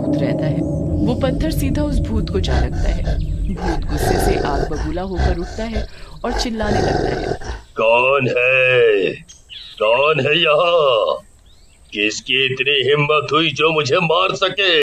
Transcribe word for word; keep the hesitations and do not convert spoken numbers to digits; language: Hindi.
भूत रहता है। वो पत्थर सीधा उस भूत को जा लगता है। भूत गुस्से से आग बबूला होकर उठता है और चिल्लाने लगता है, कौन है? कौन है यहाँ? किसकी इतनी हिम्मत हुई जो मुझे मार सके?